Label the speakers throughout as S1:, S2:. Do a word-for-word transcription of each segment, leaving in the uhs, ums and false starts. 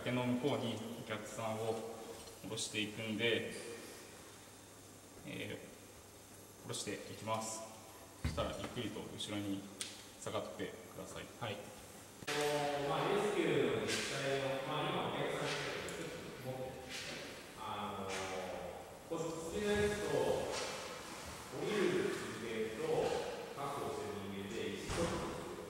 S1: 崖の向こうにお客さんを下ろしていくんで、えー、下ろしていきます。そしたらゆっくりと後ろに下がってください。はい。
S2: まあ、レスキューの実際の、まあ、今お客さんがちょっと持って、あのこちらですと、降りる中継と確保する人間で意思疎通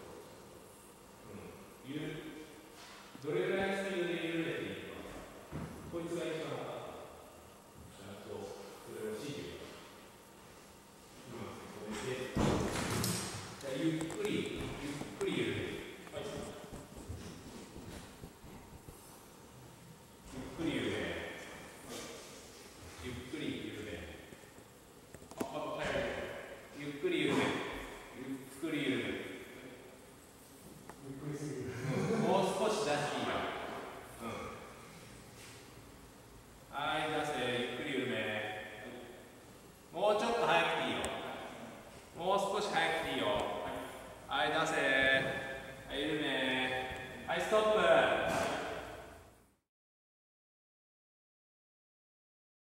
S2: する、うん、いうどれぐらいのスピードで揺れているか、こいつが一番分かった。ちゃんとそれを指示を今これで、じゃあゆっくりゆっくり揺れている。ゆっくり緩め、ゆっくり緩め、あ、はい、ゆっくり緩め、ゆっくり緩め、ゆっくりすぎる、もう少し出していいよ、うん、はい、出せ、ゆっくり緩め、もうちょっと早くていいよ、もう少し早くていいよ、はい、出せ、